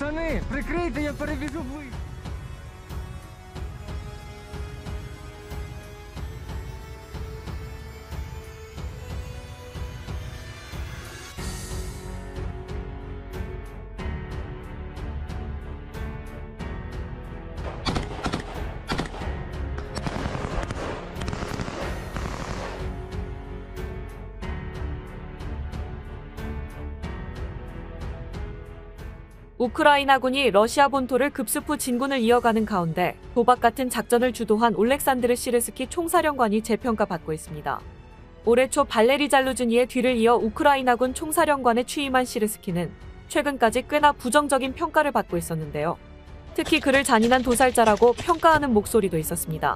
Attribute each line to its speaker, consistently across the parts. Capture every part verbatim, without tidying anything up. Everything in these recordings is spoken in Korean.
Speaker 1: Пацани, прикрийте, я перебіжу ближче.
Speaker 2: 우크라이나군이 러시아 본토를 급습 후 진군을 이어가는 가운데 도박 같은 작전을 주도한 올렉산드르 시르스키 총사령관이 재평가받고 있습니다. 올해 초 발레리 잘루즈니의 뒤를 이어 우크라이나군 총사령관에 취임한 시르스키는 최근까지 꽤나 부정적인 평가를 받고 있었는데요. 특히 그를 잔인한 도살자라고 평가하는 목소리도 있었습니다.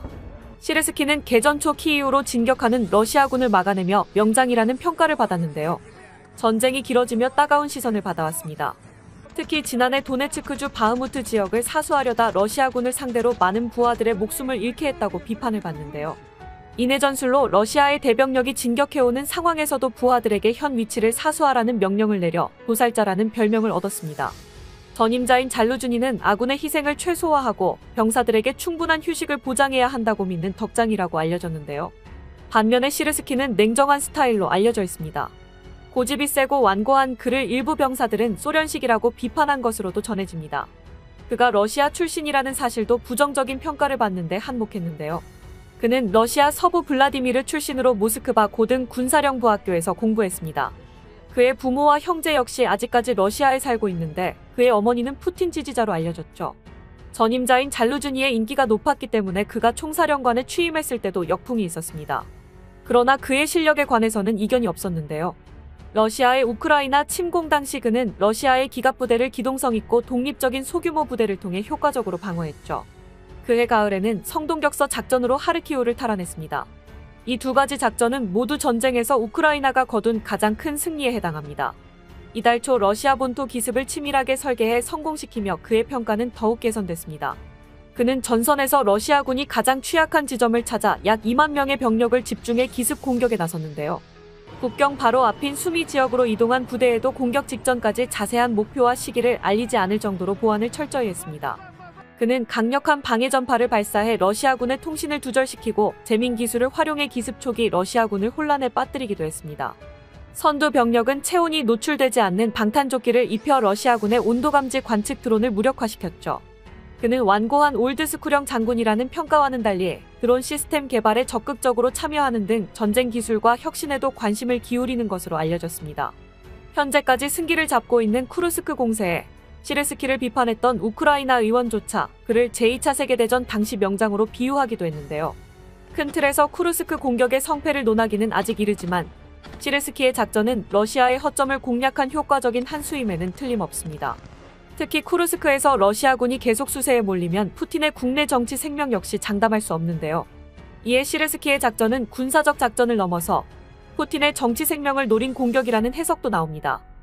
Speaker 2: 시르스키는 개전 초 키이우로 진격하는 러시아군을 막아내며 명장이라는 평가를 받았는데요. 전쟁이 길어지며 따가운 시선을 받아왔습니다. 특히 지난해 도네츠크주 바흐무트 지역을 사수하려다 러시아군을 상대로 많은 부하들의 목숨을 잃게 했다고 비판을 받는데요. 이내 전술로 러시아의 대병력이 진격해오는 상황에서도 부하들에게 현 위치를 사수하라는 명령을 내려 도살자라는 별명을 얻었습니다. 전임자인 잘루즈니는 아군의 희생을 최소화하고 병사들에게 충분한 휴식을 보장해야 한다고 믿는 덕장이라고 알려졌는데요. 반면에 시르스키는 냉정한 스타일로 알려져 있습니다. 고집이 세고 완고한 그를 일부 병사들은 소련식이라고 비판한 것으로도 전해집니다. 그가 러시아 출신이라는 사실도 부정적인 평가를 받는데 한몫했는데요. 그는 러시아 서부 블라디미르 출신으로 모스크바 고등 군사령부학교에서 공부했습니다. 그의 부모와 형제 역시 아직까지 러시아에 살고 있는데 그의 어머니는 푸틴 지지자로 알려졌죠. 전임자인 잘루즈니의 인기가 높았기 때문에 그가 총사령관에 취임했을 때도 역풍이 있었습니다. 그러나 그의 실력에 관해서는 이견이 없었는데요. 러시아의 우크라이나 침공 당시 그는 러시아의 기갑부대를 기동성 있고 독립적인 소규모 부대를 통해 효과적으로 방어했죠. 그해 가을에는 성동격서 작전으로 하르키우를 탈환했습니다. 이 두 가지 작전은 모두 전쟁에서 우크라이나가 거둔 가장 큰 승리에 해당합니다. 이달 초 러시아 본토 기습을 치밀하게 설계해 성공시키며 그의 평가는 더욱 개선됐습니다. 그는 전선에서 러시아군이 가장 취약한 지점을 찾아 약 이만 명의 병력을 집중해 기습 공격에 나섰는데요. 국경 바로 앞인 수미 지역으로 이동한 부대에도 공격 직전까지 자세한 목표와 시기를 알리지 않을 정도로 보안을 철저히 했습니다. 그는 강력한 방해 전파를 발사해 러시아군의 통신을 두절시키고 재민 기술을 활용해 기습 초기 러시아군을 혼란에 빠뜨리기도 했습니다. 선두 병력은 체온이 노출되지 않는 방탄조끼를 입혀 러시아군의 온도감지 관측 드론을 무력화시켰죠. 그는 완고한 올드스쿨형 장군이라는 평가와는 달리 드론 시스템 개발에 적극적으로 참여하는 등 전쟁 기술과 혁신에도 관심을 기울이는 것으로 알려졌습니다. 현재까지 승기를 잡고 있는 쿠르스크 공세에 시르스키를 비판했던 우크라이나 의원조차 그를 제이 차 세계대전 당시 명장으로 비유하기도 했는데요. 큰 틀에서 쿠르스크 공격의 성패를 논하기는 아직 이르지만 시르스키의 작전은 러시아의 허점을 공략한 효과적인 한 수임에는 틀림없습니다. 특히 쿠르스크에서 러시아군이 계속 수세에 몰리면 푸틴의 국내 정치 생명 역시 장담할 수 없는데요. 이에 시르스키의 작전은 군사적 작전을 넘어서 푸틴의 정치 생명을 노린 공격이라는 해석도 나옵니다.